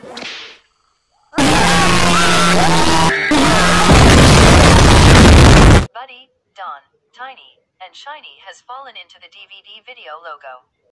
Buddy, Don, Tiny, and Shiny has fallen into the DVD video logo.